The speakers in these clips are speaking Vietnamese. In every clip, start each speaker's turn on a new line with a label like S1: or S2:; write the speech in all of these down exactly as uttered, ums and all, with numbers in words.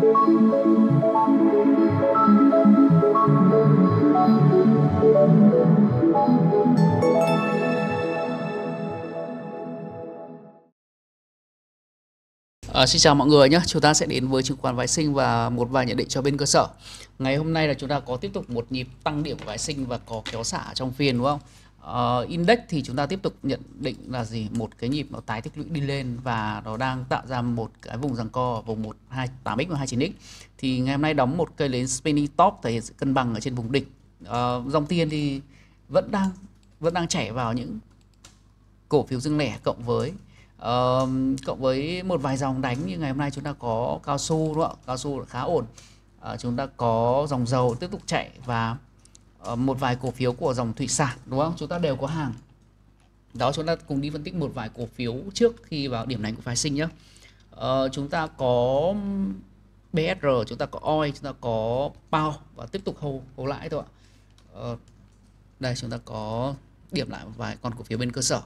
S1: À, xin chào mọi người nhé, chúng ta sẽ đến với chứng khoán phái sinh và một vài nhận định cho bên cơ sở. Ngày hôm nay là chúng ta có tiếp tục một nhịp tăng điểm của phái sinh và có kéo xả trong phiên đúng không? Uh, index thì chúng ta tiếp tục nhận định là gì? Một cái nhịp nó tái tích lũy đi lên và nó đang tạo ra một cái vùng giằng co vùng một hai tám x và hai chín x. Thì ngày hôm nay đóng một cây nến spinning top thể hiện sự cân bằng ở trên vùng đỉnh. Uh, dòng tiền thì vẫn đang vẫn đang chảy vào những cổ phiếu riêng lẻ cộng với Uh, cộng với một vài dòng đánh như ngày hôm nay chúng ta có cao su đúng không? Cao su khá ổn. Uh, chúng ta có dòng dầu tiếp tục chạy và uh, một vài cổ phiếu của dòng thủy sản đúng không? Chúng ta đều có hàng. Đó, chúng ta cùng đi phân tích một vài cổ phiếu trước khi vào điểm đánh của phái sinh nhé. Uh, chúng ta có bê ét rờ, chúng ta có oil, chúng ta có pao và tiếp tục hold, hold lãi thôi ạ. Uh, đây chúng ta có điểm lại một vài con cổ phiếu bên cơ sở.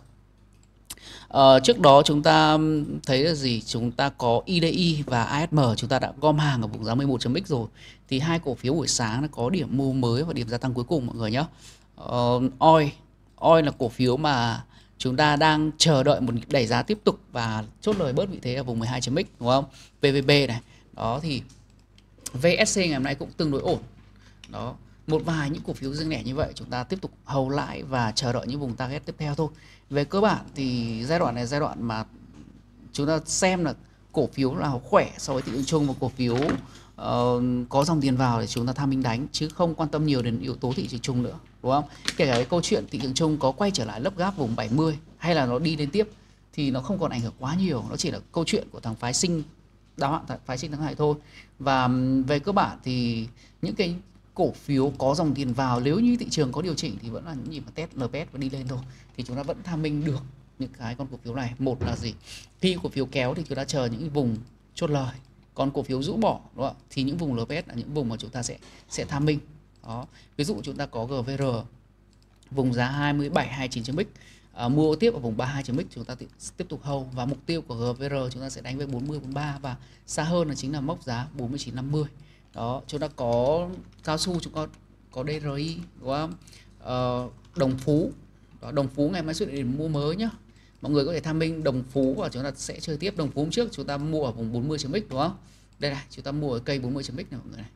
S1: Uh, trước đó chúng ta thấy là gì? Chúng ta có i đê i và a ét em chúng ta đã gom hàng ở vùng giá mười một chấm x rồi. Thì hai cổ phiếu buổi sáng nó có điểm mua mới và điểm gia tăng cuối cùng mọi người nhé. Uh, oil, oil là cổ phiếu mà chúng ta đang chờ đợi một đẩy giá tiếp tục và chốt lời bớt vị thế ở vùng mười hai chấm x đúng không? pê vê bê này. Đó thì vê ét xê ngày hôm nay cũng tương đối ổn. Đó, một vài những cổ phiếu riêng lẻ như vậy chúng ta tiếp tục hold lãi và chờ đợi những vùng target tiếp theo thôi. Về cơ bản thì giai đoạn này giai đoạn mà chúng ta xem là cổ phiếu nào khỏe so với thị trường chung và cổ phiếu uh, có dòng tiền vào để chúng ta tham minh đánh, chứ không quan tâm nhiều đến yếu tố thị trường chung nữa đúng không? Kể cả cái câu chuyện thị trường chung có quay trở lại lấp gáp vùng bảy mươi hay là nó đi lên tiếp thì nó không còn ảnh hưởng quá nhiều, nó chỉ là câu chuyện của thằng phái sinh đáo hạn phái sinh thắng hại thôi. Và về cơ bản thì những cái cổ phiếu có dòng tiền vào, nếu như thị trường có điều chỉnh thì vẫn là những gì mà test lờ pê ét và đi lên thôi, thì chúng ta vẫn tham minh được những cái con cổ phiếu này. Một là gì? Khi cổ phiếu kéo thì chúng ta chờ những vùng chốt lời, còn cổ phiếu rũ bỏ đúng không? Thì những vùng lờ pê ét là những vùng mà chúng ta sẽ sẽ tham minh. Đó, ví dụ chúng ta có giê vê rờ vùng giá hai mươi bảy hai mươi chín chấm x, à, mua tiếp ở vùng ba mươi hai chấm x chúng ta tiếp tục hold, và mục tiêu của giê vê rờ chúng ta sẽ đánh với bốn mươi bốn mươi ba và xa hơn là chính là mốc giá bốn mươi chín năm mươi. Đó, chúng ta có cao su, chúng ta có đê rờ i đúng không? Ờ, Đồng Phú. Đó, Đồng Phú ngày mai xuất hiện mua mới nhá. Mọi người có thể tham minh Đồng Phú và chúng ta sẽ chơi tiếp. Đồng Phú hôm trước chúng ta mua ở vùng bốn mươi chấm x đúng không? Đây này, chúng ta mua ở cây bốn mươi chấm x này mọi người này.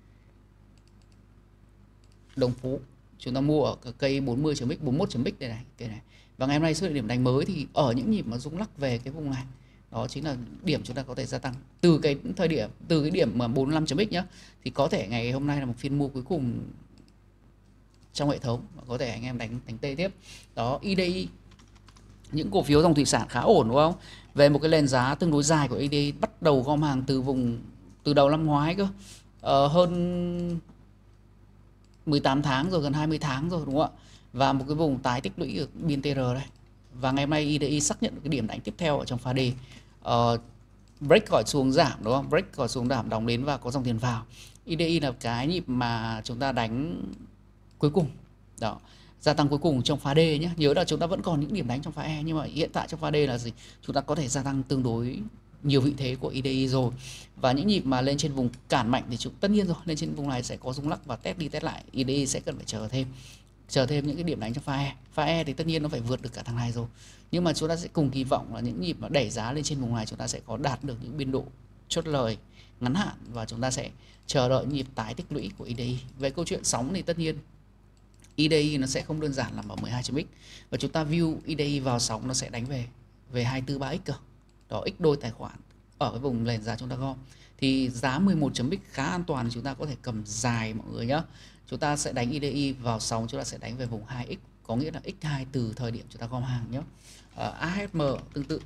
S1: Đồng Phú chúng ta mua ở cây bốn mươi chấm x, bốn mươi mốt chấm x đây này, cây này. Và ngày hôm nay xuất hiện điểm đánh mới thì ở những nhịp mà rung lắc về cái vùng này. Đó chính là điểm chúng ta có thể gia tăng từ cái thời điểm từ cái điểm mà bốn mươi lăm chấm x nhá, thì có thể ngày hôm nay là một phiên mua cuối cùng trong hệ thống và có thể anh em đánh đánh tê tiếp. Đó, i đê i, những cổ phiếu dòng thủy sản khá ổn đúng không? Về một cái nền giá tương đối dài của i đê i, bắt đầu gom hàng từ vùng từ đầu năm ngoái cơ, ờ, hơn mười tám tháng rồi, gần hai mươi tháng rồi đúng không ạ? Và một cái vùng tái tích lũy ở biên tê rờ đây. Và ngày hôm nay i đê i xác nhận được cái điểm đánh tiếp theo ở trong pha D. Uh, break khỏi xuống giảm đúng không? Break khỏi xuống giảm, đóng đến và có dòng tiền vào. i đê i là cái nhịp mà chúng ta đánh cuối cùng. Đó, gia tăng cuối cùng trong pha D nhé. Nhớ là chúng ta vẫn còn những điểm đánh trong pha E, nhưng mà hiện tại trong pha D là gì? Chúng ta có thể gia tăng tương đối nhiều vị thế của i đê i rồi. Và những nhịp mà lên trên vùng cản mạnh thì chúng tất nhiên rồi, lên trên vùng này sẽ có rung lắc và test đi test lại, i đê i sẽ cần phải chờ thêm chờ thêm những cái điểm đánh trong pha E. Pha E thì tất nhiên nó phải vượt được cả thằng này rồi, nhưng mà chúng ta sẽ cùng kỳ vọng là những nhịp mà đẩy giá lên trên vùng này chúng ta sẽ có đạt được những biên độ chốt lời ngắn hạn và chúng ta sẽ chờ đợi nhịp tái tích lũy của i đê i. Về câu chuyện sóng thì tất nhiên i đê i nó sẽ không đơn giản là ở mười hai chấm x, và chúng ta view i đê i vào sóng nó sẽ đánh về về hai mươi tư ba x cơ. Đó, x đôi tài khoản ở cái vùng nền giá chúng ta gom thì giá mười một chấm x khá an toàn thì chúng ta có thể cầm dài mọi người nhé. Chúng ta sẽ đánh i đê i vào sóng, chúng ta sẽ đánh về vùng hai x, có nghĩa là x hai từ thời điểm chúng ta gom hàng nhé. À, a ét em tương tự.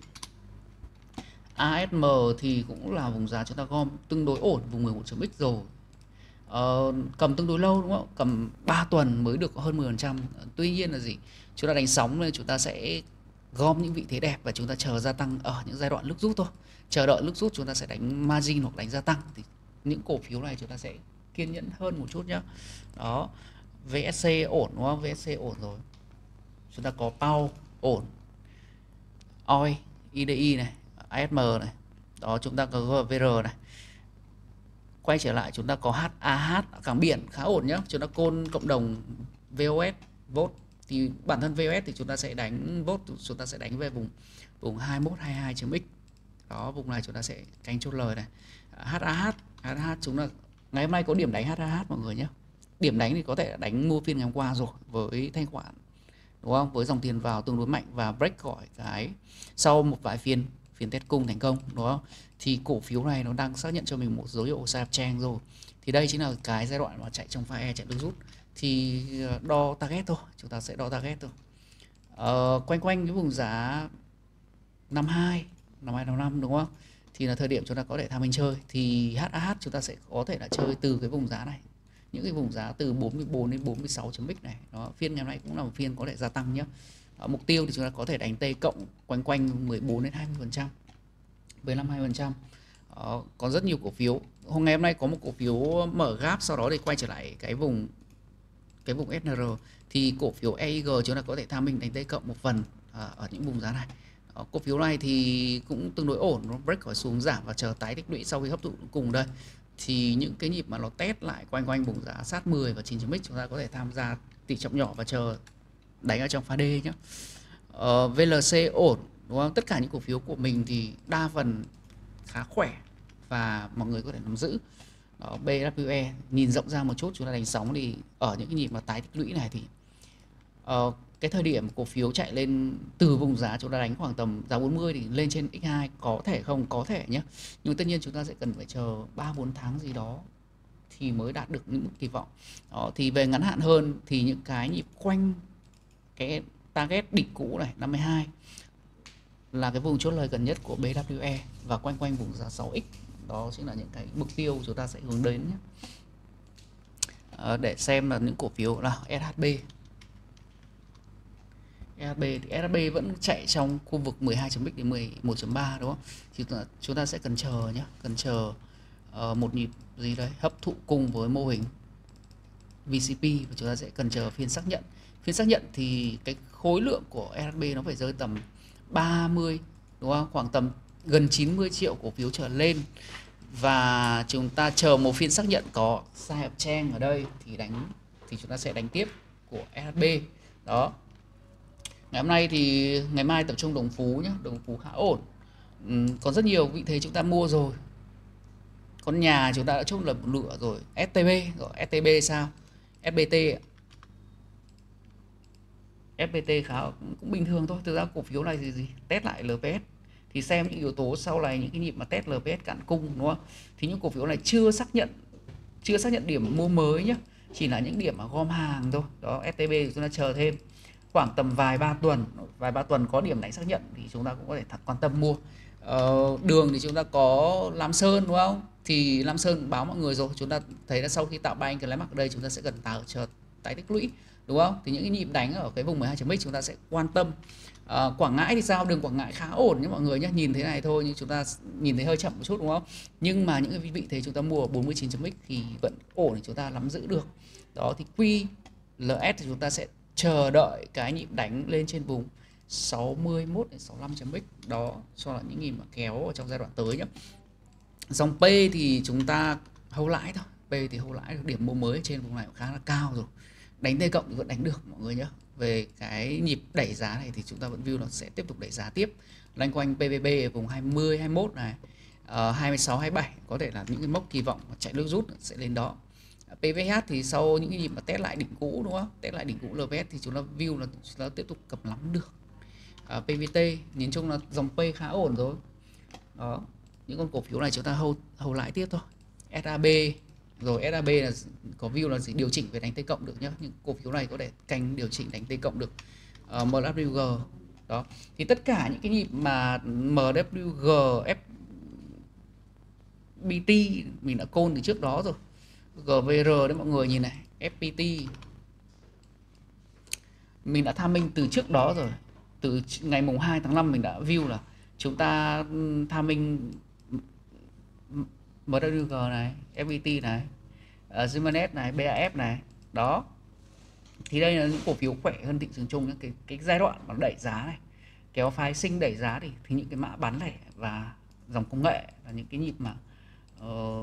S1: a ét em thì cũng là vùng giá chúng ta gom tương đối ổn, vùng mười một chấm x rồi. Uh, cầm tương đối lâu đúng không? Cầm ba tuần mới được hơn mười phần trăm. Tuy nhiên là gì? Chúng ta đánh sóng nên chúng ta sẽ gom những vị thế đẹp và chúng ta chờ gia tăng ở những giai đoạn lúc rút thôi. Chờ đợi lúc rút chúng ta sẽ đánh margin hoặc đánh gia tăng, thì những cổ phiếu này chúng ta sẽ kiên nhẫn hơn một chút nhá. Đó, vê ét xê ổn đúng không? vê ét xê ổn rồi. Chúng ta có pao ổn, oil, i đê i này, a ét em này. Đó, chúng ta có giê vê rờ này. quay trở lại chúng ta có hát a hát cảng biển khá ổn nhá. Chúng ta call cộng đồng vê o ét vote thì bản thân vê o ét thì chúng ta sẽ đánh vote, chúng ta sẽ đánh về vùng vùng hai mốt hai hai chấm x. Đó, vùng này chúng ta sẽ canh chốt lời này. hát a hát, hát a hát chúng ta ngày hôm nay có điểm đánh hát a hát mọi người nhé. Điểm đánh thì có thể đánh mua phiên ngày hôm qua rồi với thanh khoản, đúng không? Với dòng tiền vào tương đối mạnh và break khỏi cái sau một vài phiên phiên test cung thành công, đúng không? Thì cổ phiếu này nó đang xác nhận cho mình một dấu hiệu sai uptrend rồi. Thì đây chính là cái giai đoạn mà chạy trong pha E, chạy nước rút. Thì đo target thôi, chúng ta sẽ đo target thôi. Ờ, quanh quanh cái vùng giá năm hai, năm hai năm năm, đúng không? Thì là thời điểm chúng ta có thể tham mình chơi. Thì hát a hát chúng ta sẽ có thể là chơi từ cái vùng giá này, những cái vùng giá từ bốn mươi bốn đến bốn mươi sáu chấm x này. Đó, phiên ngày hôm nay cũng là một phiên có thể gia tăng nhé. Đó, mục tiêu thì chúng ta có thể đánh T cộng quanh quanh mười bốn đến hai mươi phần trăm, mười lăm hai mươi phần trăm. Đó, còn rất nhiều cổ phiếu. Hôm ngày hôm nay có một cổ phiếu mở gap sau đó thì quay trở lại cái vùng cái vùng ét en rờ, thì cổ phiếu e i giê chúng ta có thể tham mình đánh T cộng một phần à, ở những vùng giá này. Đó, cổ phiếu này thì cũng tương đối ổn, nó break khỏi xuống giảm và chờ tái tích lũy sau khi hấp thụ cùng đây. Thì những cái nhịp mà nó test lại quanh quanh vùng giá sát mười và chín chấm x chúng ta có thể tham gia tỷ trọng nhỏ và chờ đánh ở trong pha D nhé. Ờ, vê lờ xê ổn, đúng không? Tất cả những cổ phiếu của mình thì đa phần khá khỏe và mọi người có thể nắm giữ. Đó, bê vê kép e nhìn rộng ra một chút chúng ta đánh sóng thì ở những cái nhịp mà tái tích lũy này thì uh, cái thời điểm cổ phiếu chạy lên từ vùng giá chúng ta đánh khoảng tầm giá bốn mươi thì lên trên x hai có thể không, có thể nhé. Nhưng tất nhiên chúng ta sẽ cần phải chờ ba bốn tháng gì đó thì mới đạt được những kỳ vọng. Đó, thì về ngắn hạn hơn thì những cái nhịp quanh cái target đỉnh cũ này năm mươi hai là cái vùng chốt lời gần nhất của bê vê kép e và quanh quanh vùng giá sáu x. Đó chính là những cái mục tiêu chúng ta sẽ hướng đến nhé. À, để xem là những cổ phiếu nào. ét hát bê ét hát bê thì ét hát bê vẫn chạy trong khu vực mười hai chấm x đến mười một chấm ba, đúng không? Thì chúng ta sẽ cần chờ nhé, cần chờ uh, một nhịp gì đấy hấp thụ cùng với mô hình vê xê pê và chúng ta sẽ cần chờ phiên xác nhận. Phiên xác nhận thì cái khối lượng của ét hát bê nó phải rơi tầm ba mươi, đúng không? Khoảng tầm gần chín mươi triệu cổ phiếu trở lên. Và chúng ta chờ một phiên xác nhận có sai uptrend ở đây thì đánh thì chúng ta sẽ đánh tiếp của ét hát bê. Đó. Ngày hôm nay thì ngày mai tập trung Đồng Phú nhé, Đồng Phú khá ổn. Uhm, còn rất nhiều vị thế chúng ta mua rồi. Con nhà chúng ta đã chốt là một nửa rồi. ét tê bê, rồi ét tê bê sao? ép pê tê ép pê tê khá cũng bình thường thôi. Thực ra cổ phiếu này thì gì? Test lại lờ pê ét. Thì xem những yếu tố sau này, những cái nhịp mà test lờ pê ét cạn cung, đúng không? Thì những cổ phiếu này chưa xác nhận chưa xác nhận điểm mua mới nhé, chỉ là những điểm mà gom hàng thôi. Đó, ét tê bê thì chúng ta chờ thêm khoảng tầm vài ba tuần, vài ba tuần có điểm đánh xác nhận thì chúng ta cũng có thể thật quan tâm mua. Ờ, đường thì chúng ta có Lam Sơn, đúng không? Thì Lam Sơn báo mọi người rồi, chúng ta thấy là sau khi tạo ba anh cái lái mắc ở đây chúng ta sẽ cần tạo chờ tái tích lũy, đúng không? Thì những cái nhịp đánh ở cái vùng mười hai chấm x chúng ta sẽ quan tâm. À, Quảng Ngãi thì sao? Đường Quảng Ngãi khá ổn nhé mọi người nhé, nhìn thế này thôi nhưng chúng ta nhìn thấy hơi chậm một chút, đúng không? Nhưng mà những cái vị thế chúng ta mua ở bốn mươi chín chấm x thì vẫn ổn, thì chúng ta nắm giữ được. Đó, thì quy lờ ét thì chúng ta sẽ chờ đợi cái nhịp đánh lên trên vùng sáu mươi mốt đến sáu mươi lăm chấm x. Đó cho là những nhịp mà kéo ở trong giai đoạn tới nhé. Dòng P thì chúng ta hâu lãi thôi. P thì hâu lãi được, điểm mua mới trên vùng này khá là cao rồi. Đánh T cộng thì vẫn đánh được mọi người nhé. Về cái nhịp đẩy giá này thì chúng ta vẫn view nó sẽ tiếp tục đẩy giá tiếp. Loanh quanh pê vê bê ở vùng hai mươi, hai mươi mốt này, uh, hai mươi sáu, hai mươi bảy có thể là những cái mốc kỳ vọng chạy nước rút sẽ lên đó. pê vê hát thì sau những cái nhịp mà test lại đỉnh cũ, đúng không? Test lại đỉnh cũ lờ pê ét thì chúng ta view là chúng ta tiếp tục cầm lắm được. Uh, pê vê tê nhìn chung là dòng P khá ổn rồi. Đó, những con cổ phiếu này chúng ta hold hold lãi tiếp thôi. ét a bê rồi ét a bê là có view là gì điều chỉnh về đánh T cộng được nhá, những cổ phiếu này có thể canh điều chỉnh đánh T cộng được. uh, em vê kép giê đó, thì tất cả những cái nhịp mà em vê kép giê, ép pê tê mình đã call từ trước đó rồi, giê vê rờ đấy mọi người nhìn này, ép pê tê mình đã tham minh từ trước đó rồi, từ ngày mùng hai tháng năm mình đã view là chúng ta tham minh em vê kép giê này, ép pê tê này, uh, Zimanet này, bê a ép này. Đó, thì đây là những cổ phiếu khỏe hơn thị trường chung. Cái, cái giai đoạn mà đẩy giá này, kéo phái sinh đẩy giá thì, thì những cái mã bán lẻ và dòng công nghệ là những cái nhịp mà uh,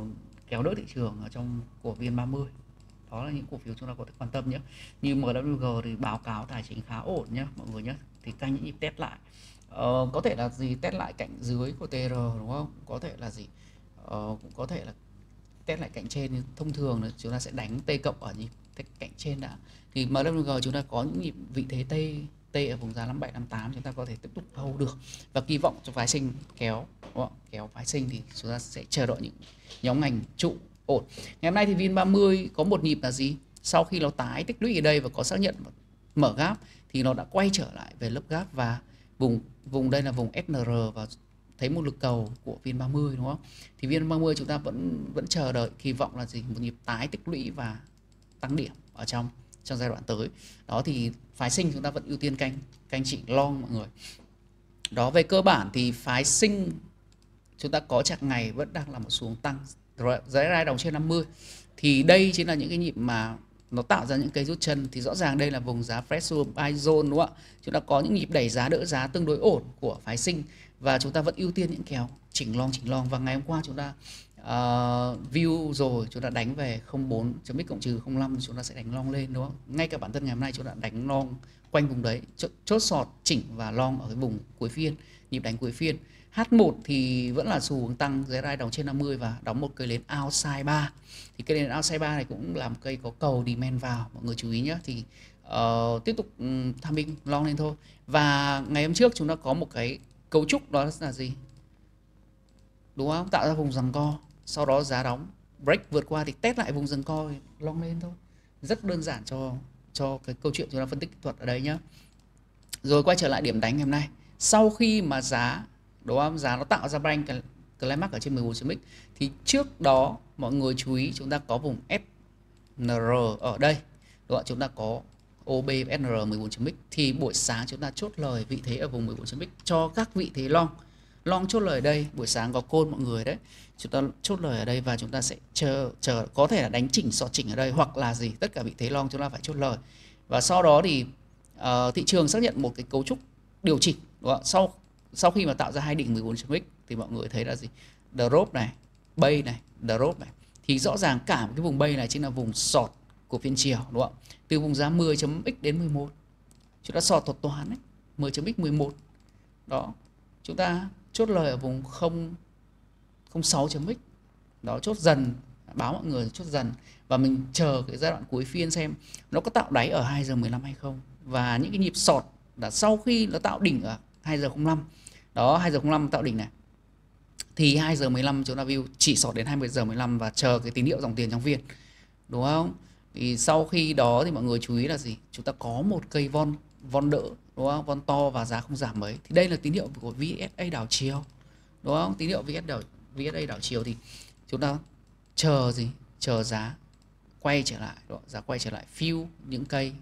S1: kéo đỡ thị trường ở trong của vê en ba mươi. Đó là những cổ phiếu chúng ta có thể quan tâm nhé. Như em vê kép giê thì báo cáo tài chính khá ổn nhé mọi người nhé. Thì canh những nhịp test lại. Ờ, có thể là gì, test lại cạnh dưới của tê rờ đúng không? Có thể là gì? Ờ, cũng có thể là test lại cạnh trên. Thông thường là chúng ta sẽ đánh T cộng ở nhịp cạnh trên đã. Thì em vê kép giê chúng ta có những nhịp vị thế T T ở vùng giá năm bảy năm tám, chúng ta có thể tiếp tục hold được và kỳ vọng cho phái sinh kéo đúng không? Kéo phái sinh thì chúng ta sẽ chờ đợi những nhóm ngành trụ ổn. Ngày hôm nay thì vê en ba mươi có một nhịp là gì? Sau khi nó tái tích lũy ở đây và có xác nhận mở gap thì nó đã quay trở lại về lớp gap và vùng vùng đây là vùng ét en rờ và thấy một lực cầu của vê en ba mươi đúng không? Thì vê en ba mươi chúng ta vẫn vẫn chờ đợi kỳ vọng là gì? Một nhịp tái tích lũy và tăng điểm ở trong trong giai đoạn tới. Đó thì phái sinh chúng ta vẫn ưu tiên canh canh trị long mọi người. Đó, về cơ bản thì phái sinh chúng ta có chart ngày vẫn đang là một xu hướng tăng, giá rai đồng trên năm mươi. Thì đây chính là những cái nhịp mà nó tạo ra những cây rút chân. Thì rõ ràng đây là vùng giá pressure buy zone đúng không ạ? Chúng ta có những nhịp đẩy giá đỡ giá tương đối ổn của phái sinh và chúng ta vẫn ưu tiên những kèo chỉnh long chỉnh long. Và ngày hôm qua chúng ta uh, view rồi, chúng ta đánh về không bốn chấm x cộng trừ không năm, chúng ta sẽ đánh long lên đúng không? Ngay cả bản thân ngày hôm nay chúng ta đánh long quanh vùng đấy, chốt, chốt sọt chỉnh và long ở cái vùng cuối phiên, nhịp đánh cuối phiên. hát một thì vẫn là xu hướng tăng, giá rai đồng trên năm mươi và đóng một cây nến outside ba. Thì cây nến outside ba này cũng là một cây có cầu demand vào, mọi người chú ý nhé. Thì uh, tiếp tục um, tham minh long lên thôi. Và ngày hôm trước chúng ta có một cái cấu trúc đó là gì? Đúng không? Tạo ra vùng giằng co, sau đó giá đóng break vượt qua thì test lại vùng giằng co long lên thôi. Rất đơn giản cho cho cái câu chuyện chúng ta phân tích kỹ thuật ở đây nhé. Rồi quay trở lại điểm đánh ngày hôm nay. Sau khi mà giá đúng không? Giá nó tạo ra break climax ở trên mười bốn chấm x thì trước đó mọi người chú ý chúng ta có vùng ét en rờ ở đây. Đúng không? Chúng ta có ô bê ét en rờ mười bốn chấm x thì buổi sáng chúng ta chốt lời vị thế ở vùng mười bốn chấm x cho các vị thế long. Long chốt lời ở đây, buổi sáng có call mọi người đấy. Chúng ta chốt lời ở đây và chúng ta sẽ chờ chờ có thể là đánh chỉnh sọt chỉnh ở đây hoặc là gì, tất cả vị thế long chúng ta phải chốt lời. Và sau đó thì uh, thị trường xác nhận một cái cấu trúc điều chỉnh đúng không? Sau sau khi mà tạo ra hai đỉnh mười bốn chấm x thì mọi người thấy là gì? Drop này, bay này, drop này. Thì rõ ràng cả một cái vùng bay này chính là vùng sọt của phiên chiều đúng không? Từ vùng giá mười chấm x đến mười một. Chúng ta sọt thuật toán đấy, mười chấm x mười một. Đó. Chúng ta chốt lời ở vùng không sáu chấm x. Đó, chốt dần, báo mọi người chốt dần và mình chờ cái giai đoạn cuối phiên xem nó có tạo đáy ở hai giờ mười lăm hay không. Và những cái nhịp sọt là sau khi nó tạo đỉnh ở hai giờ không năm. Đó, hai giờ không năm tạo đỉnh này. Thì hai giờ mười lăm chúng ta view chỉ sọt đến hai mươi giờ mười lăm và chờ cái tín hiệu dòng tiền trong phiên. Đúng không? Thì sau khi đó thì mọi người chú ý là gì? Chúng ta có một cây von von đỡ, đúng không? Von to và giá không giảm mấy. Thì đây là tín hiệu của vê ét a đảo chiều. Đúng không? Tín hiệu vê ét a đảo chiều thì chúng ta chờ gì? Chờ giá quay trở lại, đúng không? Giá quay trở lại fill những cây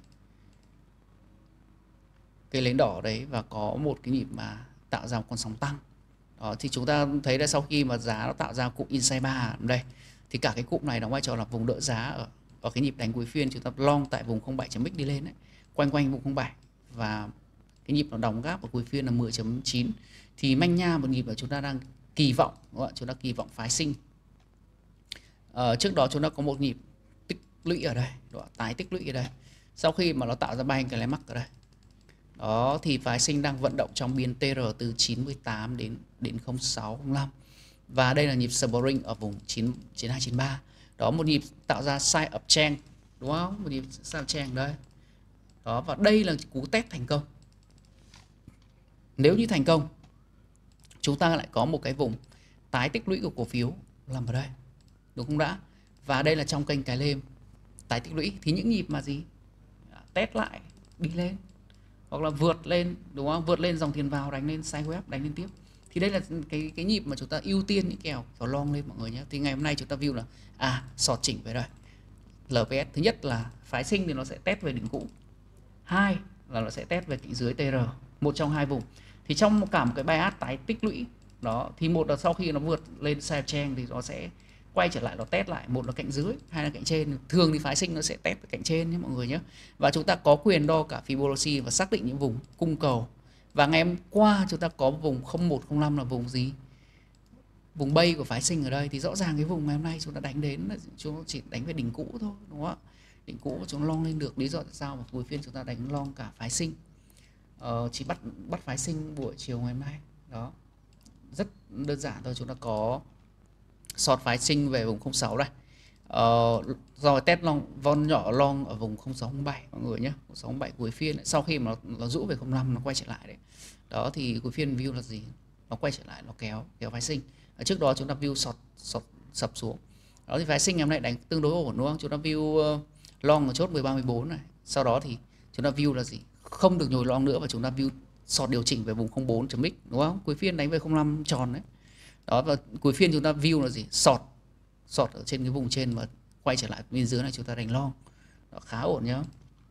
S1: cây nến đỏ đấy và có một cái nhịp mà tạo ra một con sóng tăng. Đó, thì chúng ta thấy là sau khi mà giá nó tạo ra cụm inside ba ở đây thì cả cái cụm này đóng vai trò là vùng đỡ giá ở ở cái nhịp đánh cuối phiên. Chúng ta long tại vùng không bảy chấm x đi lên đấy, quanh quanh vùng không bảy và cái nhịp nó đóng gáp ở cuối phiên là mười chấm chín. Thì manh nha một nhịp mà chúng ta đang kỳ vọng, đúng không? Chúng ta kỳ vọng phái sinh. Ờ, trước đó chúng ta có một nhịp tích lũy ở đây, đúng không? Tái tích lũy ở đây. Sau khi mà nó tạo ra bay cái mắc ở đây. Đó thì phái sinh đang vận động trong biên tê rờ từ chín mươi tám đến đến không sáu không năm. Và đây là nhịp spring ở vùng chín hai chín ba. Đó, một nhịp tạo ra side uptrend, đúng không? Một nhịp side uptrend đây. Đó, và đây là cú test thành công. Nếu như thành công, chúng ta lại có một cái vùng tái tích lũy của cổ phiếu nằm ở đây. Đúng không đã? Và đây là trong kênh cái lêm tái tích lũy thì những nhịp mà gì? Test lại đi lên hoặc là vượt lên, đúng không? Vượt lên dòng tiền vào đánh lên side web, đánh lên tiếp. Thì đây là cái cái nhịp mà chúng ta ưu tiên những kèo kéo long lên mọi người nhé. Thì ngày hôm nay chúng ta view là à sọt chỉnh về đây. lờ pê ét thứ nhất là phái sinh thì nó sẽ test về đỉnh cũ. Hai là nó sẽ test về cạnh dưới tê rờ, một trong hai vùng. Thì trong cả một cái bias tái tích lũy đó thì một là sau khi nó vượt lên side trend thì nó sẽ quay trở lại, nó test lại, một là cạnh dưới, hai là cạnh trên. Thường thì phái sinh nó sẽ test cạnh trên nhé mọi người nhé. Và chúng ta có quyền đo cả Fibonacci và xác định những vùng cung cầu. Và ngày hôm qua chúng ta có vùng không một không năm là vùng gì? vùng bay của phái sinh ở đây thì rõ ràng cái vùng ngày hôm nay chúng ta đánh đến là chúng ta chỉ đánh về đỉnh cũ thôi, đúng không ạ? Đỉnh cũ chúng long lên được, lý do tại sao mà cuối phiên chúng ta đánh long cả phái sinh. Ờ, chỉ bắt bắt phái sinh buổi chiều ngày hôm nay đó, rất đơn giản thôi. Chúng ta có short phái sinh về vùng không sáu đây, ờ, rồi test long von nhỏ long ở vùng không sáu không bảy mọi người nhé, không sáu không bảy cuối phiên. Sau khi mà nó, nó rũ về không năm nó quay trở lại đấy, đó thì cuối phiên view là gì, nó quay trở lại, nó kéo kéo phái sinh. Ở trước đó chúng ta view short, short sập xuống, đó thì phái sinh ngày hôm nay đánh tương đối ổn, đúng không? Chúng ta view uh, long ở chốt mười ba mười bốn này, sau đó thì chúng ta view là gì, không được nhồi long nữa, và chúng ta view short điều chỉnh về vùng không bốn chấm x, đúng không? Cuối phiên đánh về không năm tròn đấy, đó. Và cuối phiên chúng ta view là gì, short short ở trên cái vùng trên và quay trở lại bên dưới này chúng ta đánh long, đó, khá ổn nhá.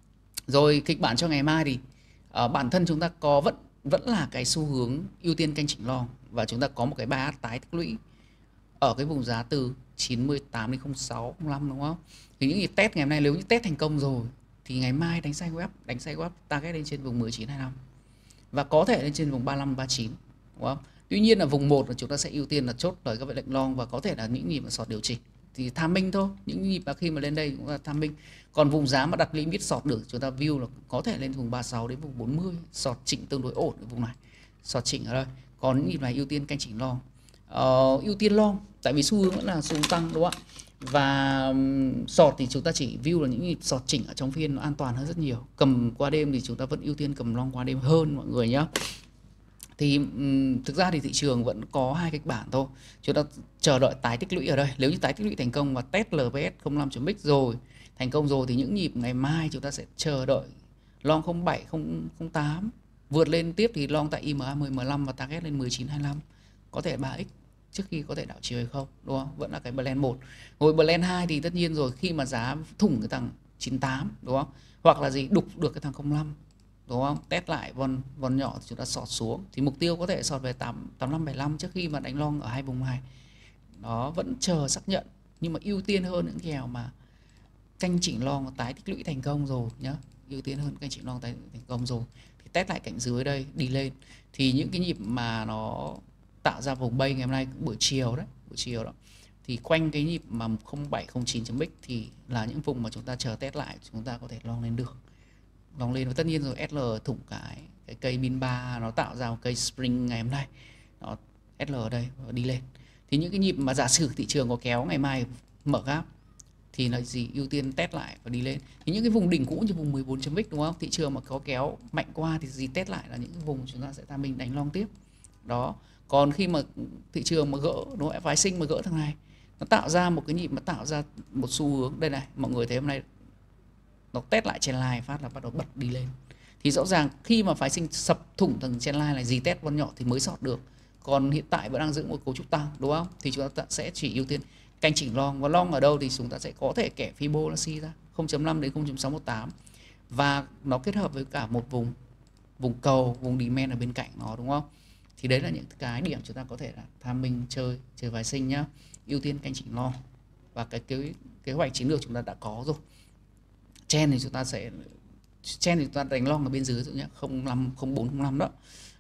S1: Rồi kịch bản cho ngày mai thì uh, bản thân chúng ta có vẫn vẫn là cái xu hướng ưu tiên canh chỉnh long, và chúng ta có một cái ba tái tích lũy ở cái vùng giá từ chín mươi tám đến không sáu không năm, đúng không? Thì những nhịp test ngày hôm nay nếu như test thành công rồi thì ngày mai đánh sideways web đánh sideways web target lên trên vùng mười chín hai mươi lăm và có thể lên trên vùng ba mươi lăm ba mươi chín, đúng không? Tuy nhiên là vùng một là chúng ta sẽ ưu tiên là chốt lời các lệnh long, và có thể là những nhịp mà sọt điều chỉnh thì tham minh thôi, những nhịp mà khi mà lên đây cũng là tham minh. Còn vùng giá mà đặt limit sọt được chúng ta view là có thể lên vùng ba mươi sáu đến vùng bốn mươi, sọt chỉnh tương đối ổn ở vùng này, sọt chỉnh ở đây. Còn những nhịp này ưu tiên canh chỉnh long, uh, ưu tiên long tại vì xu hướng vẫn là xu hướng tăng, đúng không ạ? Và um, sọt thì chúng ta chỉ view là những nhịp sọt chỉnh ở trong phiên nó an toàn hơn rất nhiều. Cầm qua đêm thì chúng ta vẫn ưu tiên cầm long qua đêm hơn mọi người nhé. Thì um, thực ra thì thị trường vẫn có hai kịch bản thôi. Chúng ta chờ đợi tái tích lũy ở đây. Nếu như tái tích lũy thành công và test lờ vê ét không năm chấm x rồi thành công rồi thì những nhịp ngày mai chúng ta sẽ chờ đợi long không bảy không tám vượt lên tiếp, thì long tại i em a mười mười lăm và target lên mười chín hai mươi lăm, có thể ba x trước khi có thể đảo chiều hay không, đúng không? Vẫn là cái blend một. Rồi blend hai thì tất nhiên rồi, khi mà giá thủng cái thằng chín mươi tám, đúng không? Hoặc là gì đục được cái thằng không năm, đúng không? Test lại von von nhỏ thì chúng ta sọt xuống, thì mục tiêu có thể sọt về tám tám năm bảy lăm trước khi mà đánh long ở hai vùng này. Đó, vẫn chờ xác nhận, nhưng mà ưu tiên hơn những kèo mà canh chỉnh long tái tích lũy thành công rồi nhá, ưu tiên hơn canh chỉnh long tái thành công rồi thì test lại cạnh dưới đây đi lên. Thì những cái nhịp mà nó tạo ra vùng bay ngày hôm nay buổi chiều đấy, buổi chiều đó thì quanh cái nhịp mà không bảy không chín chấm x thì là những vùng mà chúng ta chờ test lại, chúng ta có thể long lên được, long lên. Và tất nhiên rồi ét lờ thủng cái cái cây min ba nó tạo ra một cây spring ngày hôm nay, nó ét lờ ở đây và đi lên. Thì những cái nhịp mà giả sử thị trường có kéo ngày mai mở gap thì là gì, ưu tiên test lại và đi lên. Thì những cái vùng đỉnh cũ như vùng mười bốn chấm x, đúng không? Thị trường mà có kéo mạnh qua thì gì test lại là những cái vùng chúng ta sẽ tham mình đánh long tiếp. Đó. Còn khi mà thị trường mà gỡ, nó phái sinh mà gỡ thằng này, nó tạo ra một cái nhịp mà tạo ra một xu hướng đây này, mọi người thấy hôm nay nó test lại trendline phát là bắt đầu bật đi lên. Thì rõ ràng khi mà phái sinh sập thủng thằng trendline này, gì test con nhỏ thì mới sọt được. Còn hiện tại vẫn đang giữ một cấu trúc tăng, đúng không? Thì chúng ta sẽ chỉ ưu tiên canh chỉnh long. Và long ở đâu thì chúng ta sẽ có thể kẻ Fibonacci ra không chấm năm đến không chấm sáu một tám, và nó kết hợp với cả một vùng vùng cầu, vùng demand ở bên cạnh nó, đúng không? Thì đấy là những cái điểm chúng ta có thể là tham minh chơi chơi phái sinh nhá. Ưu tiên canh chỉnh long, và cái kế kế hoạch chiến lược chúng ta đã có rồi. Chen thì chúng ta sẽ chen thì chúng ta đánh long ở bên dưới nhé, không năm không bốn không năm đó.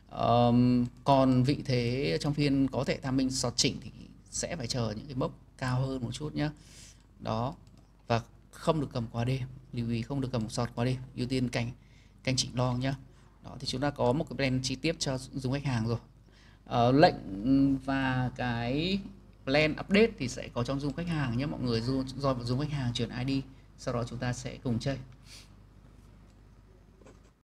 S1: Um, còn vị thế trong phiên có thể tham minh sọt chỉnh thì sẽ phải chờ những cái mốc cao hơn một chút nhé. Đó, và không được cầm qua đêm, lưu ý không được cầm sọt qua đêm, ưu tiên canh canh chỉnh long nhá. Đó, thì chúng ta có một cái plan chi tiết cho dùng khách hàng rồi. Uh, lệnh và cái plan update thì sẽ có trong Zoom khách hàng nhé mọi người, do dùng khách hàng chuyển i đê, sau đó chúng ta sẽ cùng chơi.